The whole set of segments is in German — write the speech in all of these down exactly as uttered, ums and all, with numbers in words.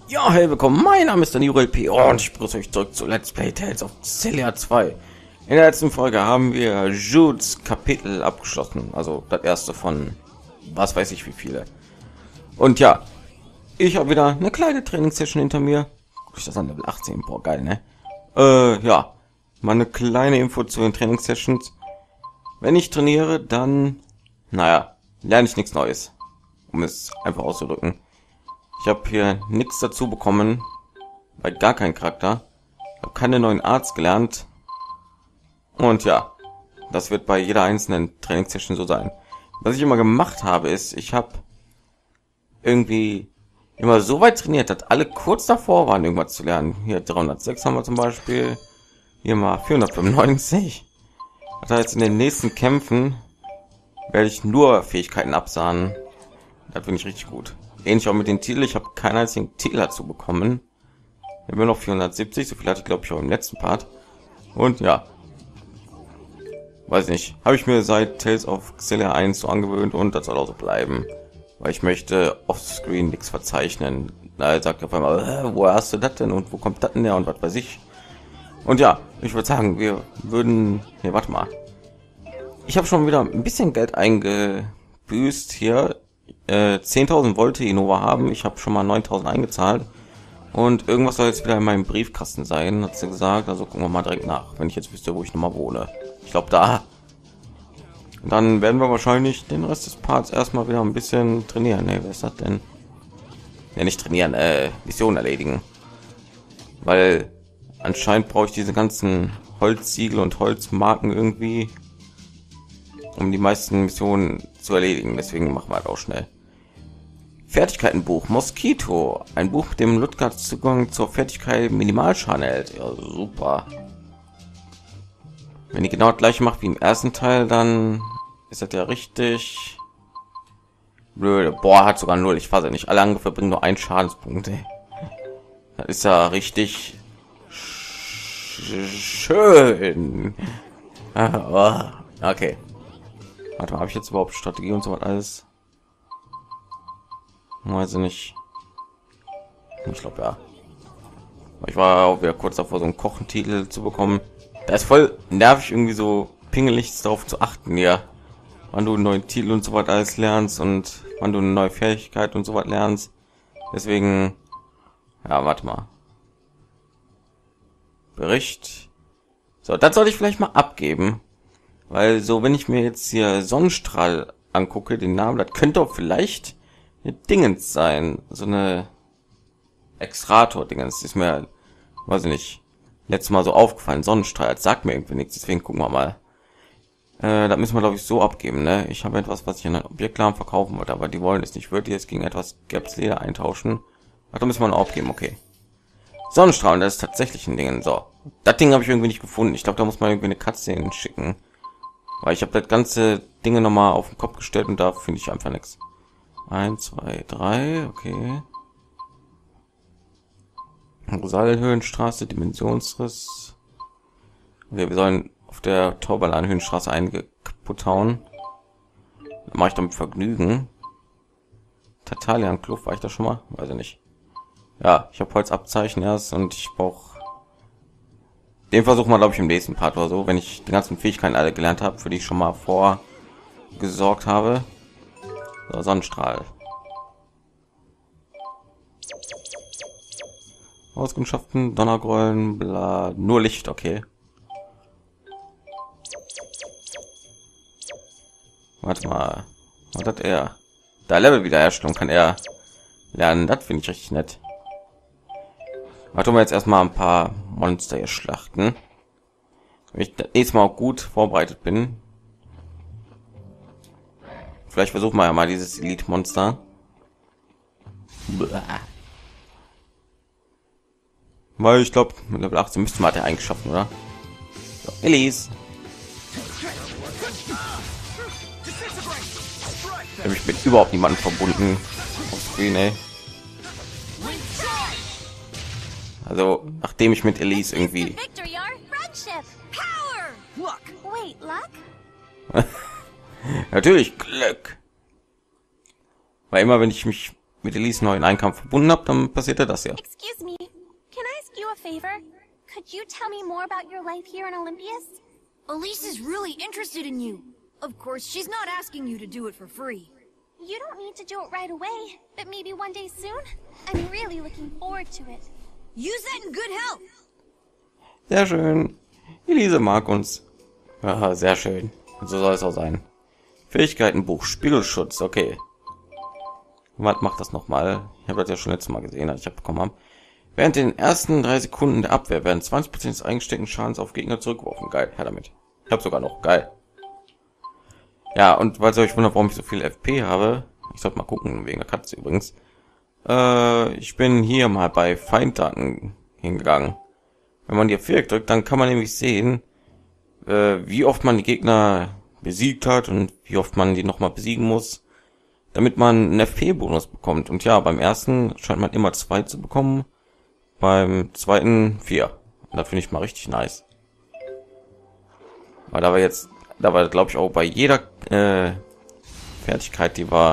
Ja, hey, willkommen, mein Name ist Daniel P. und ich begrüße euch zurück zu Let's Play Tales of Xillia zwei. In der letzten Folge haben wir Judes Kapitel abgeschlossen, also das erste von was weiß ich wie viele. Und ja, ich habe wieder eine kleine Trainingssession hinter mir. Ich das an Level achtzehn, boah, geil, ne? Äh, ja, mal eine kleine Info zu den Trainingssessions. Wenn ich trainiere, dann, naja, lerne ich nichts Neues, um es einfach auszudrücken. Ich habe hier nichts dazu bekommen, bei gar keinen Charakter. Ich habe keine neuen Arts gelernt. Und ja, das wird bei jeder einzelnen Trainingssession so sein. Was ich immer gemacht habe, ist, ich habe irgendwie immer so weit trainiert, dass alle kurz davor waren, irgendwas zu lernen. Hier dreihundertsechs haben wir zum Beispiel. Hier mal vierhundertfünfundneunzig. Das heißt, in den nächsten Kämpfen werde ich nur Fähigkeiten absahnen. Das finde ich richtig gut. Ähnlich auch mit den Titel. Ich habe keinen einzigen Titel dazu bekommen. Wir haben noch vierhundertsiebzig. So viel hatte ich, glaube ich, auch im letzten Part. Und ja, weiß nicht. Habe ich mir seit Tales of Xillia eins so angewöhnt und das soll auch so bleiben. Weil ich möchte offscreen nichts verzeichnen. Da sagt auf einmal, wo hast du das denn und wo kommt das denn her und was weiß ich. Und ja, ich würde sagen, wir würden... Hier, warte mal. Ich habe schon wieder ein bisschen Geld eingebüßt hier. zehntausend wollte Innova haben, ich habe schon mal neuntausend eingezahlt und irgendwas soll jetzt wieder in meinem Briefkasten sein, hat sie gesagt. Also gucken wir mal direkt nach, wenn ich jetzt wüsste, wo ich noch mal wohne. Ich glaube da. Und dann werden wir wahrscheinlich den Rest des Parts erstmal wieder ein bisschen trainieren. Ne, wer ist das denn? Ja, nicht trainieren, äh, Mission erledigen, weil anscheinend brauche ich diese ganzen Holzsiegel und Holzmarken irgendwie, um die meisten Missionen zu erledigen. Deswegen machen wir halt auch schnell. Fertigkeitenbuch Moskito, ein Buch, mit dem Ludger Zugang zur Fertigkeit Minimalschaden erhält. Ja, super. Wenn die genau das gleiche macht wie im ersten Teil, dann ist das ja richtig blöde. Boah, hat sogar null. Ich fasse nicht. Alle Angriffe bringen nur einen Schadenspunkt. Ey. Das ist ja richtig schön. Ah, oh. Okay. Warte mal, habe ich jetzt überhaupt Strategie und so was alles? Weiß ich nicht. Ich glaube ja. Ich war auch wieder kurz davor, so einen Kochentitel zu bekommen. Da ist voll nervig, irgendwie so pingelig darauf zu achten, ja, wann du einen neuen Titel und so was alles lernst und wann du eine neue Fähigkeit und so was lernst. Deswegen, ja, warte mal. Bericht. So, das sollte ich vielleicht mal abgeben. Weil so, wenn ich mir jetzt hier Sonnenstrahl angucke, den Namen, das könnte auch vielleicht eine Dingens sein. So eine Extrator-Dingens. Ist mir, weiß ich nicht, letztes Mal so aufgefallen. Sonnenstrahl, das sagt mir irgendwie nichts. Deswegen gucken wir mal. Äh, das müssen wir, glaube ich, so abgeben, ne? Ich habe etwas, was ich in ein Objektlaren verkaufen wollte, aber die wollen es nicht. Ich würde jetzt gegen etwas Gelbsleder eintauschen. Ach, da müssen wir noch aufgeben, okay. Sonnenstrahl, das ist tatsächlich ein Ding. So, das Ding habe ich irgendwie nicht gefunden. Ich glaube, da muss man irgendwie eine Cutscene schicken. Weil ich habe das ganze Dinge noch mal auf den Kopf gestellt und da finde ich einfach nichts. Eins, zwei, drei, okay. Rosalhöhenstraße, Dimensionsriss. Okay, wir sollen auf der Tauberlan-Höhenstraße einige kaputt hauen. Da mache ich damit Vergnügen. Tatalian-Kluft, war ich da schon mal? Weiß ich nicht. Ja, ich habe Holzabzeichen erst und ich brauche... Den versuchen wir, glaube ich, im nächsten Part oder so, wenn ich die ganzen Fähigkeiten alle gelernt habe, für die ich schon mal vorgesorgt habe. So, Sonnenstrahl. Auskundschaften, Donnergrollen, bla, nur Licht, okay. Warte mal, was hat er? Da Level Wiederherstellung kann er lernen, das finde ich richtig nett. Warte mal, jetzt erstmal ein paar Monster hier schlachten. Wenn ich das nächste Mal auch gut vorbereitet bin. Vielleicht versuchen wir ja mal dieses Elite-Monster. Weil ich glaube, mit Level achtzehn müsste man der eigentlich schaffen, oder? So, Elise. Ich habe mich mit überhaupt niemandem verbunden. Auf Screen, ey. Also, nachdem ich mit Elise irgendwie... Natürlich Glück. Weil immer, wenn ich mich mit Elise neuen Einkampf verbunden habe, dann passierte das ja. Excuse me, can I ask you a favor? Could you tell me more about your life here in Olympias? Elise is really interested in you. Of course, she's not asking you to do it for free. You don't need to do it right away, but maybe one day soon? I'm really looking forward to it. Use that in good health. Sehr schön. Elise mag uns. Ja, sehr schön. So soll es auch sein. Fähigkeitenbuch, Spiegelschutz, okay. Was macht das nochmal? Ich habe das ja schon letztes Mal gesehen, als ich bekommen habe. Während den ersten drei Sekunden der Abwehr werden zwanzig Prozent des eingesteckten Schadens auf Gegner zurückgeworfen. Geil, her damit. Ich habe sogar noch. Geil. Ja, und weil ihr euch wundert, warum ich so viel F P habe, ich sollte mal gucken, wegen der Katze übrigens. Äh, ich bin hier mal bei Feinddaten hingegangen. Wenn man die F vier drückt, dann kann man nämlich sehen, äh, wie oft man die Gegner besiegt hat und wie oft man die nochmal besiegen muss, damit man einen F P-Bonus bekommt. Und ja, beim ersten scheint man immer zwei zu bekommen, beim zweiten vier. Und das finde ich mal richtig nice. Weil da war jetzt, da war glaube ich auch bei jeder äh, Fertigkeit, die wir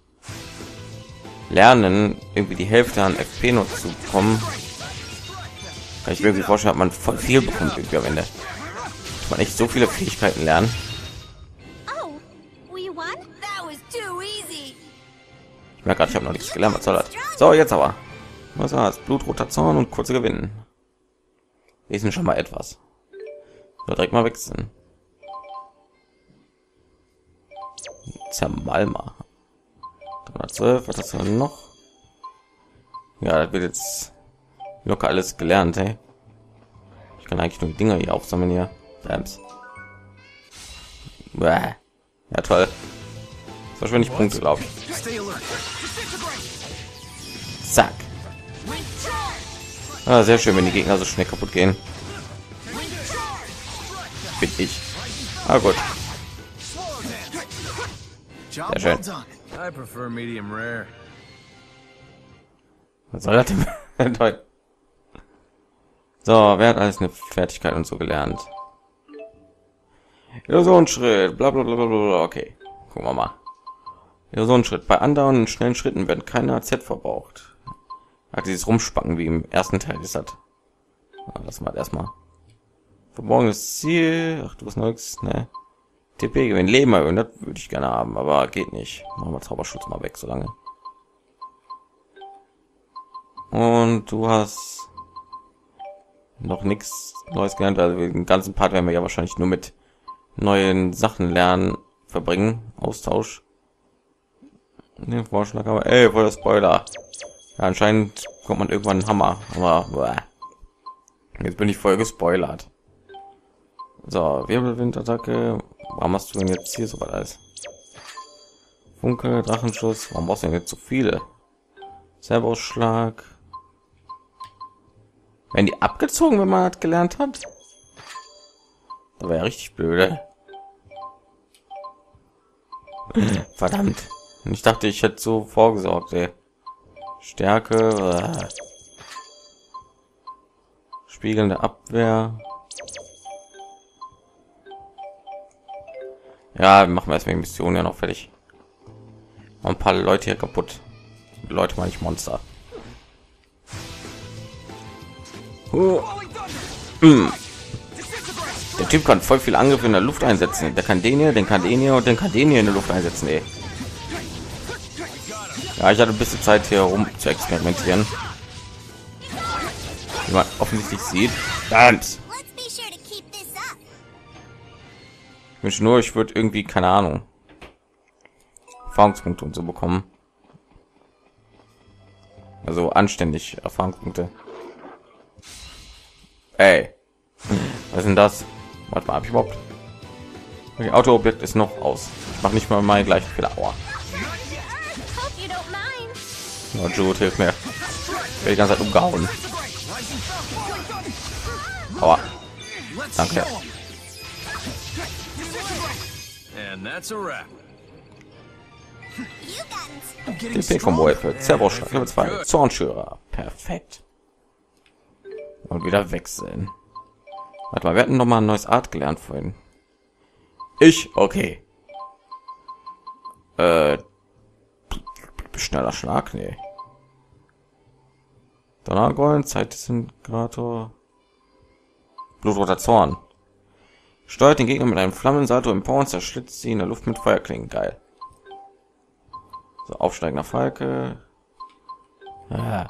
lernen, irgendwie die Hälfte an F P noch zu bekommen. Kann ich mir irgendwie vorstellen, hat man voll viel bekommt irgendwie am Ende. Kann man echt so viele Fähigkeiten lernen. Oh, we won? That was too easy. Ich merke gerade, ich habe noch nichts gelernt. Was soll das? So, jetzt aber. Was war's? Blutroter Zorn und kurze Gewinnen. Lesen schon mal etwas. So, direkt mal wechseln. Zermalma. dreihundertzwölf, was hast du noch? Ja, das wird jetzt locker alles gelernt, ey. Ich kann eigentlich nur die Dinger hier aufsammeln hier. Bams. Bäh. Ja, toll. Das verschwende ich Punkte, glaube ich. Zack. Ah, sehr schön, wenn die Gegner so schnell kaputt gehen. Bin ich. Ah, gut. Sehr schön. I prefer medium rare. Was soll das denn bedeuten? So, wer hat alles eine Fertigkeit und so gelernt? Illusionsschritt, bla bla bla bla bla. Okay, gucken wir mal. Illusionsschritt. Bei andauernden schnellen Schritten werden keine A Z verbraucht. Hat dieses Rumspacken wie im ersten Teil ist das. Lass mal erstmal. Verborgenes Ziel. Ach, du bist nix, ne? T P gewinnen, Leben erhöhen, das würde ich gerne haben, aber geht nicht. Machen wir Zauberschutz mal weg, so lange. Und du hast noch nichts Neues gelernt, also den ganzen Part werden wir ja wahrscheinlich nur mit neuen Sachen lernen, verbringen, Austausch. Den Vorschlag, aber ey, voll der Spoiler. Ja, anscheinend kommt man irgendwann einen Hammer, aber bäh. Jetzt bin ich voll gespoilert. So, Wirbelwindattacke. Warum hast du denn jetzt hier so was alles? Funke, Drachenschuss. Warum brauchst du denn jetzt so viele? Servoschlag. Werden die abgezogen, wenn man das gelernt hat? Das wäre ja richtig blöde. Verdammt. Ich dachte, ich hätte so vorgesorgt, ey. Stärke. Äh. Spiegelnde Abwehr. Ja, machen wir erstmal die Mission ja noch fertig. Mal ein paar Leute hier kaputt. Leute, meine ich Monster. Oh. Mm. Der Typ kann voll viel Angriff in der Luft einsetzen. Der kann den hier, den kann den hier und den kann den hier in der Luft einsetzen. Ey. Ja, ich hatte ein bisschen Zeit hier rum zu experimentieren. Wie man offensichtlich sieht. Ganz. Ich wünsche nur, ich würde irgendwie, keine Ahnung, Erfahrungspunkte und so bekommen. Also anständig Erfahrungspunkte. Ey, was ist denn das? Warte mal, hab ich überhaupt? Das Autoobjekt ist noch aus. Ich mache nicht mal mal gleich Fehler. Aua. Oh, Jude, hilf mir. Ich werde die ganze Zeit umgehauen. Aua. Danke. And that's a wrap. D P-Kombo für Zerberschlag Level zwei. Zornschürer. Perfekt. Und wieder wechseln. Warte mal, wir hatten noch mal ein neues Art gelernt vorhin. Ich? Okay. Äh, Schneller Schlag, nee. Donnergollen, Zeitdisintegrator, Blutroter Zorn. Steuert den Gegner mit einem Flammensalto empor und zerschlitzt sie in der Luft mit Feuerklingen. Geil. So, aufsteigender Falke. Ja.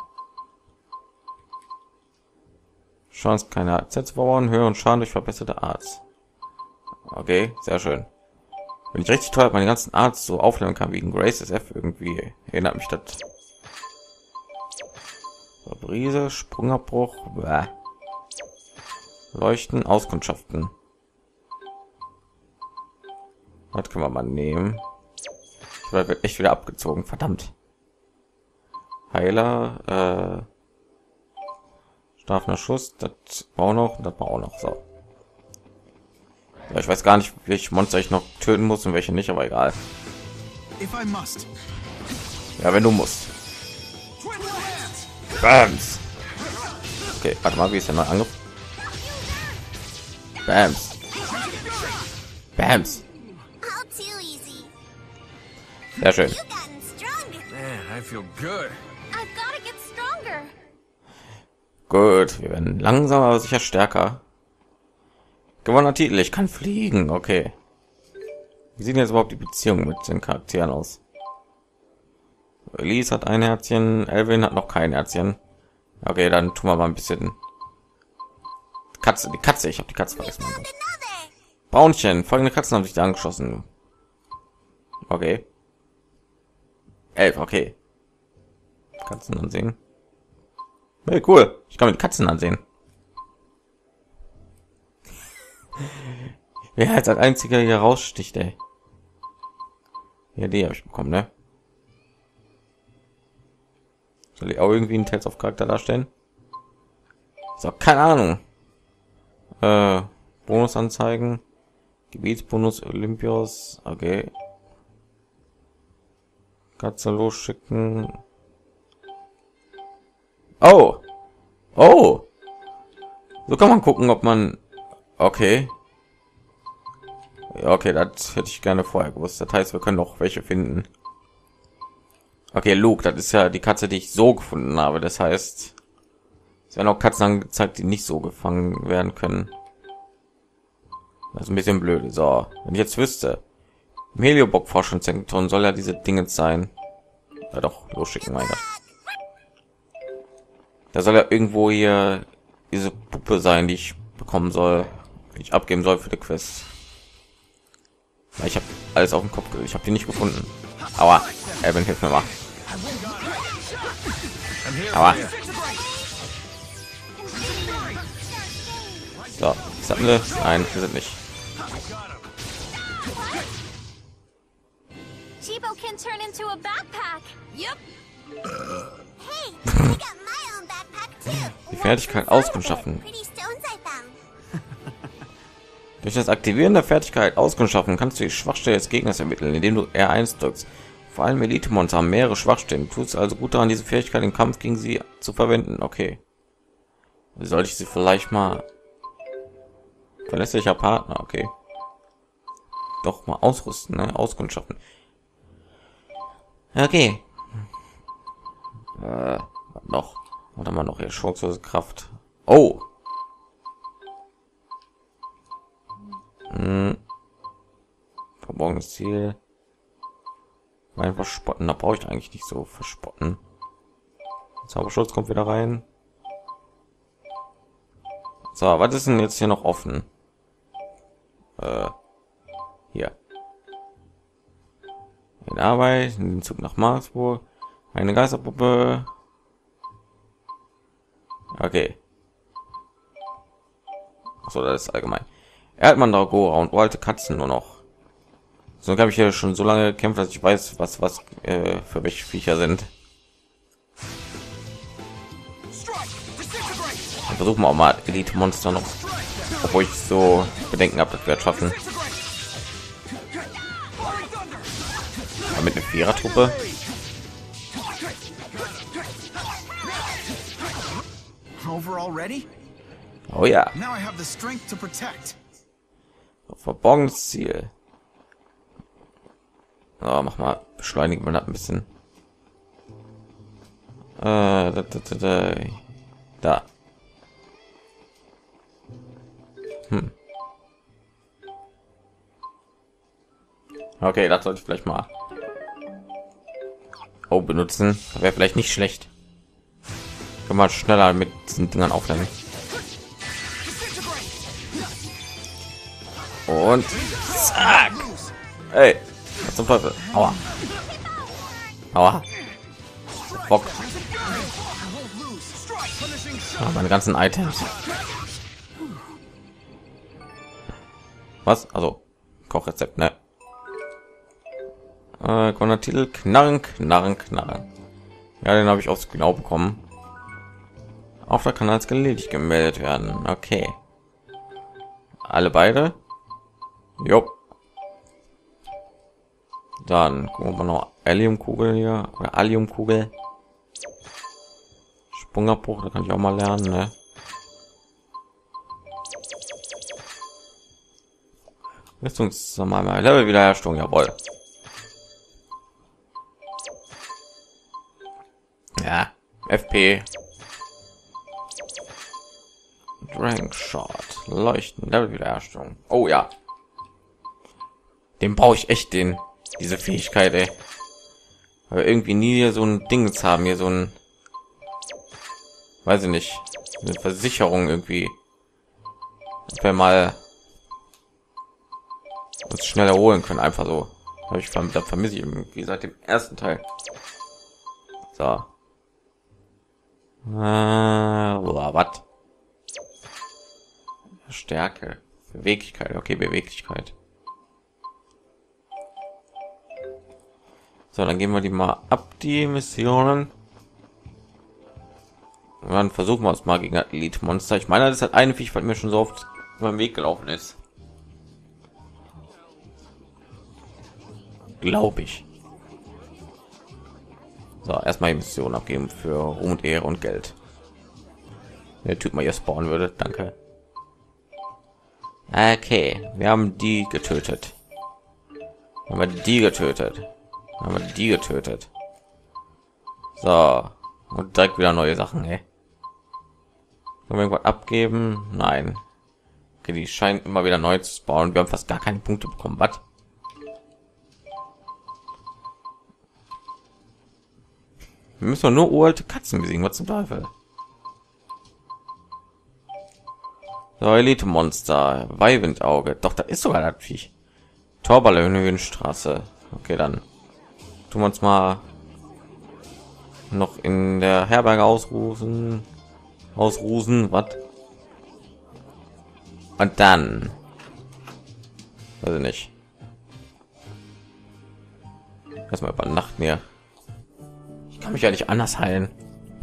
Chance keine A Z zu verbauen, höheren Schaden durch verbesserte Arts. Okay, sehr schön. Wenn ich richtig toll habe, meine ganzen Arts so aufnehmen kann wie ein Grace S F irgendwie, erinnert mich das. So, Brise, Sprungabbruch, bäh. Leuchten, Auskundschaften. Was können wir mal nehmen? Da wird echt wieder abgezogen, verdammt. Heiler, äh, strafender Schuss, das war auch noch, das war auch noch so. Ja, ich weiß gar nicht, welche Monster ich noch töten muss und welche nicht, aber egal. Ja, wenn du musst. Bams. Okay, warte mal, wie ist der neue Angriff? Bams. Bams. Sehr schön. Man, I feel good. I've gotta get stronger. Gut, wir werden langsam aber sicher stärker. Gewonnener Titel, ich kann fliegen, okay. Wie sieht jetzt überhaupt die Beziehung mit den Charakteren aus? Elise hat ein Herzchen, Elvin hat noch kein Herzchen. Okay, dann tun wir mal ein bisschen Katze, die Katze, ich habe die Katze vergessen. Braunchen, folgende Katzen haben sich da angeschlossen. Okay. Elf, okay. Katzen ansehen. Hey, cool, ich kann mir die Katzen ansehen. Wer als einziger hier raussticht, ey. Ja, die habe ich bekommen, ne? Soll ich auch irgendwie einen Tales of Charakter darstellen? So, keine Ahnung. Äh, Bonusanzeigen, Gebietsbonus Olympios, okay. Katze losschicken. Oh, oh. So kann man gucken, ob man. Okay. Ja, okay, das hätte ich gerne vorher gewusst. Das heißt, wir können noch welche finden. Okay, Luke, das ist ja die Katze, die ich so gefunden habe. Das heißt, es werden auch Katzen angezeigt, die nicht so gefangen werden können. Das ist ein bisschen blöd. So, wenn ich jetzt wüsste, im Heliobock Forschungszentrum soll ja diese Dinge sein. Ja, doch, losschicken, mein Gott. Da soll ja irgendwo hier diese Puppe sein, die ich bekommen soll, die ich abgeben soll für die Quest. Ich habe alles auf dem Kopf, ich habe die nicht gefunden. Aua, Evan, hilf mir mal. Aua. So, das hatten wir. Nein, wir sind nicht. Chibo can turn into a backpack. Yep. Hey, I got my own backpack too. Die Fertigkeit auskundschaften. Durch das Aktivieren der Fertigkeit auskundschaften kannst du die Schwachstelle des Gegners ermitteln, indem du R eins drückst. Vor allem Elite-Monster haben mehrere Schwachstellen. Tut also gut daran, diese Fähigkeit im Kampf gegen sie zu verwenden. Okay. Sollte ich sie vielleicht mal verlässlicher Partner? Okay. Doch mal ausrüsten, ne? Auskundschaften. Okay. Äh, was noch? Oder mal noch hier schonungslose Kraft. Oh. Hm. Verborgenes Ziel. Mein Verspotten, da brauche ich eigentlich nicht so verspotten. Zauberschutz kommt wieder rein. So, was ist denn jetzt hier noch offen? Äh, hier. In Arbeit, in den Zug nach Marsburg. Eine Geisterpuppe. Okay. So, das ist allgemein. Erdmandragora und alte Katzen nur noch. So habe ich ja schon so lange gekämpft, dass ich weiß, was was äh, für welche Viecher sind. Und versuchen wir auch mal Elite Monster noch, obwohl ich so Bedenken habe, dass wir es schaffen. Aber mit einer Vierer-Truppe. Oh ja. Verborgenes Ziel. So, mach mal, beschleunigen wir das ein bisschen. Äh, da, da, da, da. da. Hm. Okay, das sollte ich vielleicht mal oh, benutzen. Wäre vielleicht nicht schlecht. Kann man schneller mit diesen Dingern aufladen. Und zack. Hey, was zum Teufel? Aua. Aua. Bock. Ah, meine ganzen Items. Was? Also Kochrezept, ne? Äh, Titel Knarren, Knarren, Knarren. Ja, den habe ich auch genau bekommen. Auftrag kann als erledigt gemeldet werden. Okay. Alle beide. Jo. Dann gucken wir mal noch Alliumkugel hier oder Alliumkugel. Sprungabbruch, da kann ich auch mal lernen, ne? Rüstungs mal Level Wiederherstellung, jawohl. Ja, F P. Rank Shot, Leuchten, Level Wiederherstellung. Oh ja. Den brauche ich echt, den diese Fähigkeit, ey. Aber irgendwie nie so ein Ding zu haben, hier so ein, weiß ich nicht, eine Versicherung irgendwie. Wenn mal uns schnell erholen können, einfach so. Habe ich verm da vermisse ich irgendwie seit dem ersten Teil. So. Äh, was? Stärke, Beweglichkeit, okay, Beweglichkeit. So, dann gehen wir die mal ab, die Missionen. Und dann versuchen wir es mal gegen Elite Monster. Ich meine, das hat eine Viech, weil mir schon so oft über den Weg gelaufen ist. Glaube ich. So, erstmal die Mission abgeben für Ruhm und Ehre und Geld. Der Typ mal hier spawnen würde, danke. Okay, wir haben die getötet. Haben wir die getötet. Haben wir die getötet. So, und direkt wieder neue Sachen, ey. Können wir irgendwas abgeben? Nein. Okay, die scheinen immer wieder neu zu spawnen. Wir haben fast gar keine Punkte bekommen. Was? Wir müssen nur uralte Katzen besiegen. Was zum Teufel? So, Elite Monster, Weihwindauge. Doch, da ist sogar das Viech. Torballonhöhenstraße. Okay, dann tun wir uns mal noch in der Herberge ausruhen. Ausruhen, was? Und dann, weiß ich nicht. Erstmal übernachten hier. Ich kann mich ja nicht anders heilen.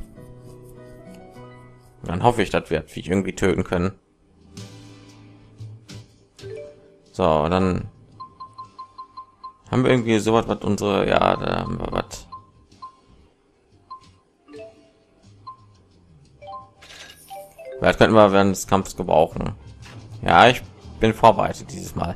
Dann hoffe ich, dass wir das Viech irgendwie töten können. So, dann haben wir irgendwie so was, was unsere, ja, da haben wir was. Vielleicht könnten wir während des Kampfes gebrauchen. Ja, ich bin vorbereitet dieses Mal.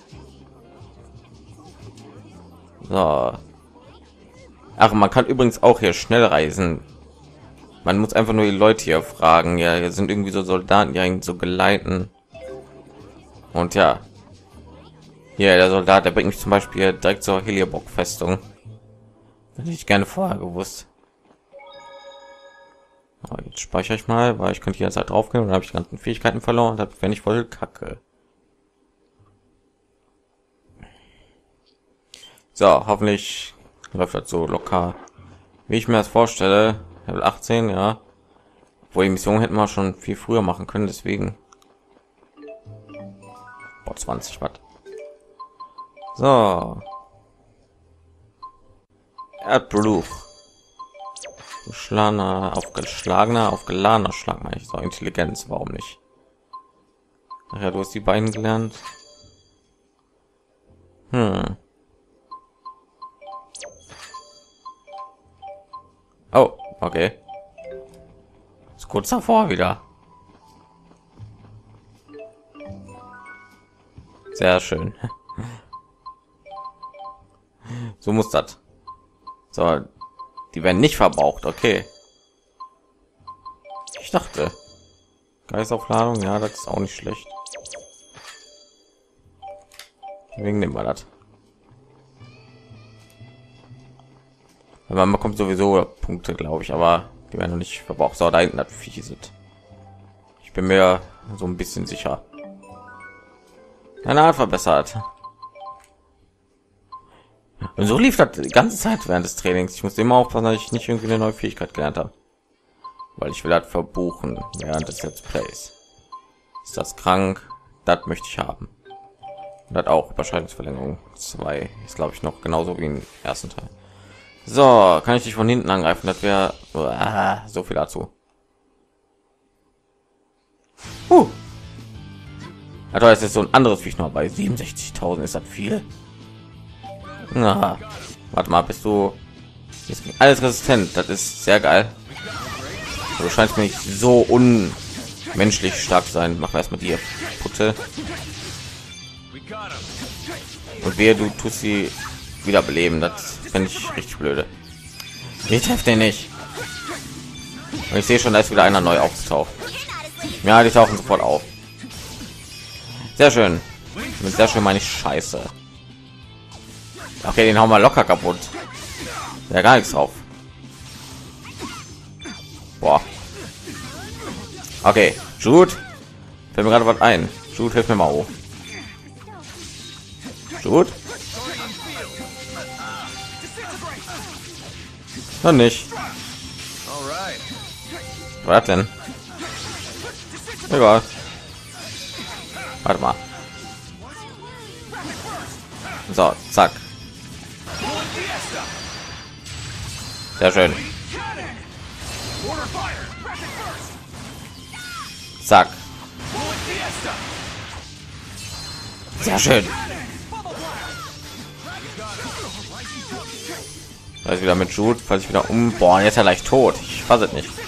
So. Ach, man kann übrigens auch hier schnell reisen. Man muss einfach nur die Leute hier fragen. Ja, hier sind irgendwie so Soldaten, die eigentlich so geleiten. Und ja. Hier, der Soldat, der bringt mich zum Beispiel direkt zur Heliobock-Festung. Hätte ich gerne vorher gewusst. Aber jetzt speichere ich mal, weil ich könnte hier jetzt halt drauf gehen und habe ich die ganzen Fähigkeiten verloren. Das wäre nicht voll kacke. So, hoffentlich läuft das so locker, wie ich mir das vorstelle. Level achtzehn, ja. Wo die Mission hätten wir schon viel früher machen können, deswegen. Boah, zwanzig Watt. So. Erdbruch. Geschlagener, aufgeschlagener, aufgeladener Schlag, meine ich. So, Intelligenz, warum nicht? Ach ja, du hast die beiden gelernt. Hm. Oh, okay. Ist kurz davor wieder. Sehr schön. So muss das. So, die werden nicht verbraucht, okay. Ich dachte, Geistaufladung, ja, das ist auch nicht schlecht. Wegen nehmen wir das. Man bekommt sowieso Punkte, glaube ich, aber die werden noch nicht verbraucht. So, da hinten das Viech sind. Ich bin mir so ein bisschen sicher. Eine Art verbessert. Und so lief das die ganze Zeit während des Trainings. Ich muss immer aufpassen, dass ich nicht irgendwie eine neue Fähigkeit gelernt habe, weil ich will das verbuchen während des Let's Plays. Ist das krank? Das möchte ich haben. Und das auch Überschreitungsverlängerung zwei ist, glaube ich, noch genauso wie im ersten Teil. So, kann ich dich von hinten angreifen? Das wäre uh, so viel dazu. Uh. Also es ist so ein anderes Viech noch bei siebenundsechzigtausend. Ist das viel? Na, warte mal, bist du ist alles resistent? Das ist sehr geil. Du scheinst mir nicht so unmenschlich stark zu sein. Mach erstmal die Putte. Und wehe, du tust sie wieder beleben. Das finde ich richtig blöde. Ich treffe den nicht. Und ich sehe schon, da ist wieder einer neu aufgetaucht. Ja, die tauchen sofort auf. Sehr schön. Mit sehr schön meine ich Scheiße. Okay, den hauen wir locker kaputt. Ja, gar nichts drauf. Boah. Okay, Jude. Fällt mir gerade was ein. Jude, hilf mir mal hoch. Jude. Noch nicht. Was denn? Egal. Warte mal. So, zack. Sehr schön. Zack. Sehr schön. Da ist wieder mit Jude, falls ich wieder um. Boah, jetzt ist er leicht tot. Ich fasse es nicht.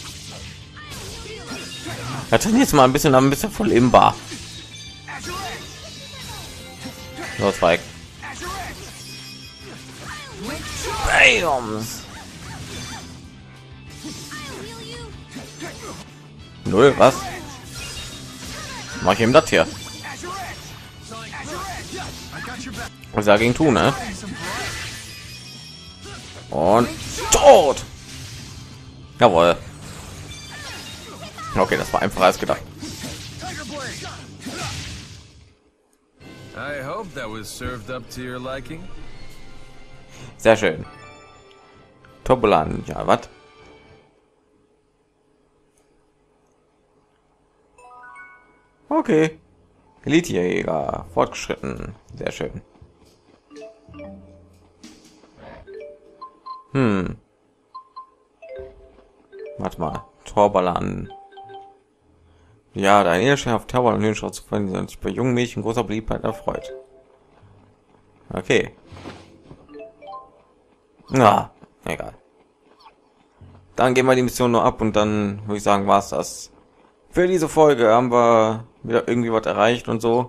Er trainiert mal ein bisschen, ein bisschen voll im Bar. So, zwei. Bams. Null, was? Mach ich ihm das hier? Was dagegen tun, ne? Und tot. Jawohl. Okay, das war einfacher als gedacht. I hope that was served up to your liking. Sehr schön. Turbulan, ja, was? Okay. Elitejäger, fortgeschritten. Sehr schön. Hm. Warte mal. Turbulan. Ja, dein Eheschein auf Turbulan und Höhenschau zu finden, sind sich bei jungen Mädchen großer Beliebtheit erfreut. Okay. Na, egal. Dann gehen wir die Mission nur ab und dann würde ich sagen, war's das. Für diese Folge haben wir wieder irgendwie was erreicht und so.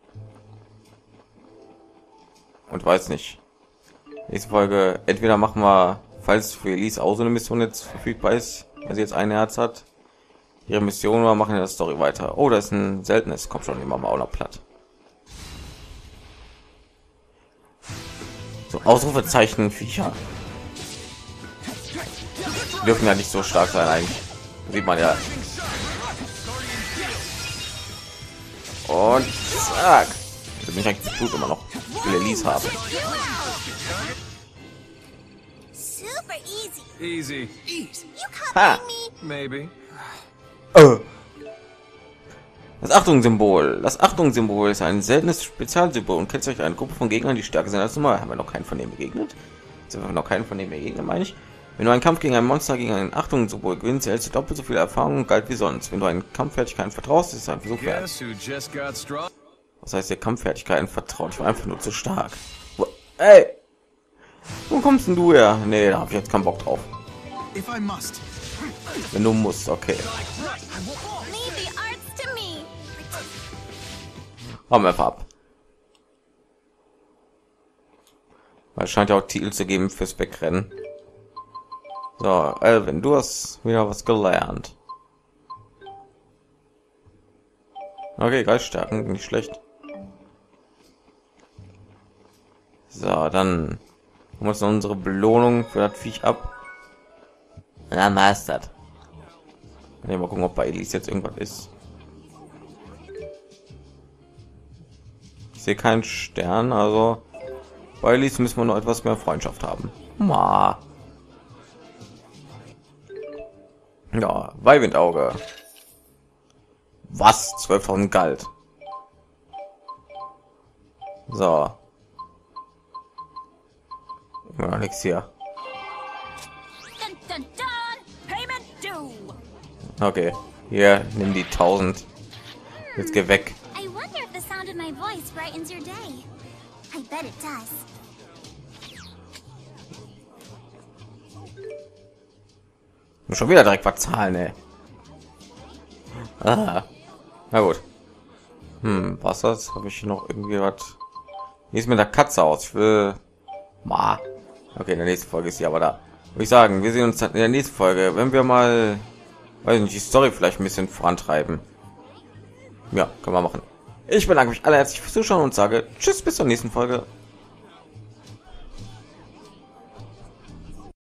Und weiß nicht. Nächste Folge, entweder machen wir, falls für Elise auch so eine Mission jetzt verfügbar ist, weil sie jetzt ein Herz hat, ihre Mission, oder machen wir das Story weiter. Oh, das ist ein seltenes, kommt schon immer mal auch noch platt. So, Ausrufezeichen Viecher. Die dürfen ja nicht so stark sein eigentlich. Sieht man ja. Und zack. Da bin ich eigentlich gut immer noch. Ich will Elise haben. Super easy. Easy. You Ha. copy me. Maybe. Das Achtungssymbol. Das Achtungssymbol ist ein seltenes Spezialsymbol und kennzeichnet eine Gruppe von Gegnern, die stärker sind als normal. Haben wir noch keinen von denen begegnet? Sind wir noch keinen von denen begegnet, meine ich. Wenn du einen Kampf gegen ein Monster gegen ein Achtungssymbol gewinnst, erhältst du doppelt so viel Erfahrung und Galt wie sonst. Wenn du einen Kampffertigkeiten vertraust, ist es ein Versuch wert. Guess who just got strong? Was heißt der Kampffertigkeiten vertraut? Ich war einfach nur zu stark. Ey! Wo kommst denn du her? Nee, da habe ich jetzt keinen Bock drauf. If I must. Wenn du musst, okay. Leave the arts to me. Haben wir einfach ab. Weil es scheint ja auch Titel zu geben fürs Wegrennen. So, Elvin, du hast wieder was gelernt. Okay, Geiststärken, nicht schlecht. So, dann holen wir uns noch unsere Belohnung für das Viech ab. Na, meistert. Mal gucken, ob bei Elise jetzt irgendwas ist. Ich sehe keinen Stern, also bei Elise müssen wir noch etwas mehr Freundschaft haben. Ma. Ja, Weihwindauge. Was? zwölftausend Galt. So. Ja, nix hier. Dun, dun, dun. Payment due. Okay, hier, nimm die tausend. Jetzt geh weg. I wonder if the sound of my voice brightens your day. I bet it does. Muss schon wieder direkt was zahlen, ey. Ah. Na gut. Hm, was das? Habe ich noch irgendwie was? Wie ist mit der Katze aus? Ich will Ma. Okay, in der nächsten Folge ist sie aber da. Würde ich sagen, wir sehen uns in der nächsten Folge, wenn wir mal, weiß nicht, die Story vielleicht ein bisschen vorantreiben. Ja, können wir machen. Ich bedanke mich alle herzlich fürs Zuschauen und sage Tschüss, bis zur nächsten Folge.